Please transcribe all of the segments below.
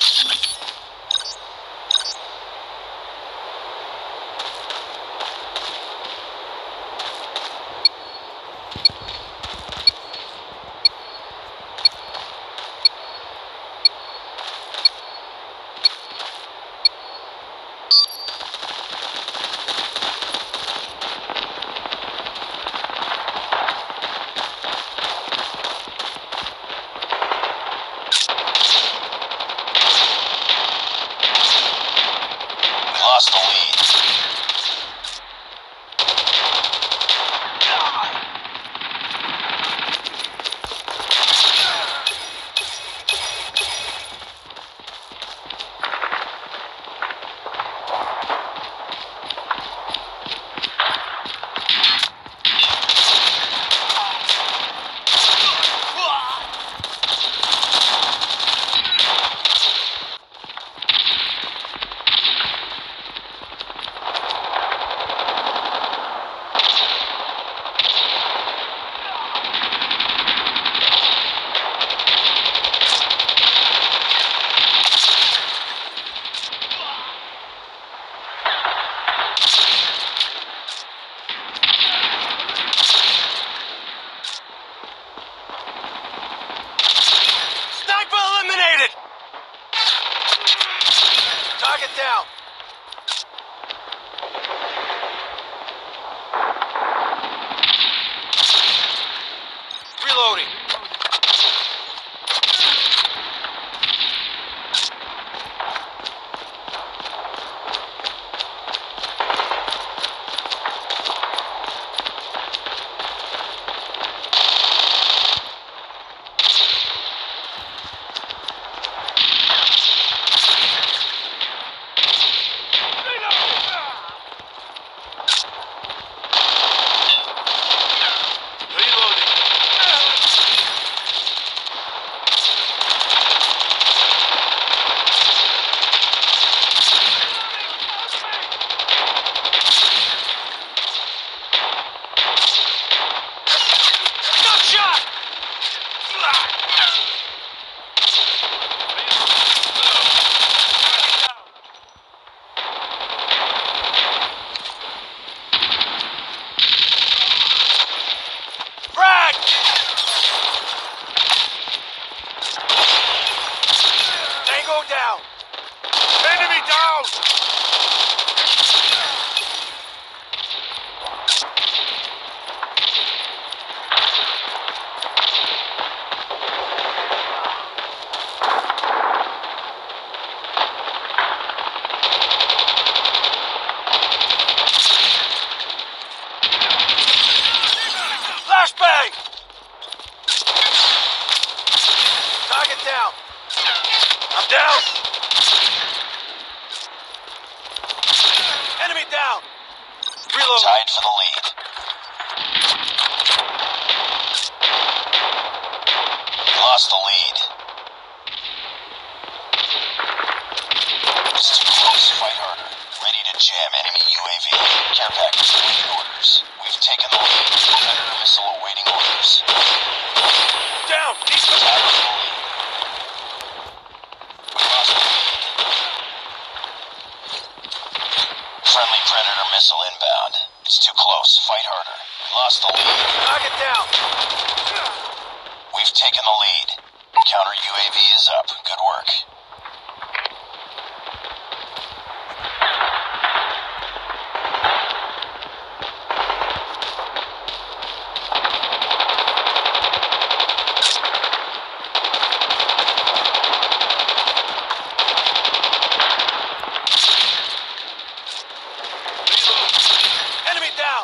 Lost the lead. Target down. Reloading. Tango down. Enemy down. Flashbang. Target down. I'm down. Enemy down. Reload. Tied for the lead. We lost the lead. It's too close. Fight harder. Ready to jam enemy UAV. Care package awaiting orders. We've taken the lead. Predator missile awaiting orders. Down. Tied for the lead. We lost the lead. Friendly Predator missile inbound. It's too close. Fight harder. We lost the lead. Target down. We've taken the lead. Counter UAV is up. Good work. Enemy down.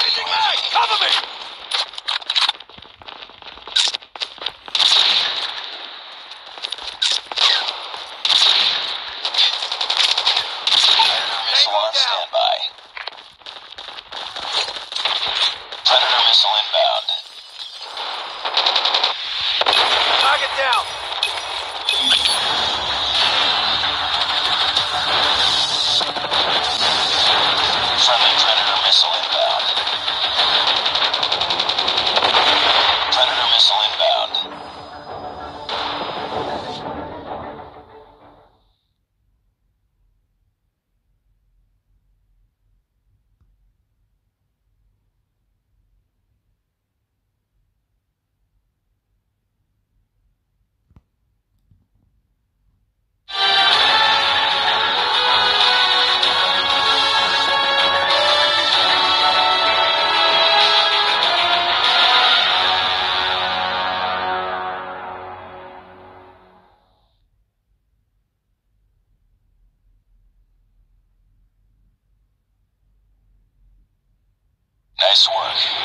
Changing mag! Cover me! Predator missile on standby. Predator missile inbound. Target down! Friendly Predator missile inbound. Predator missile inbound. Nice work.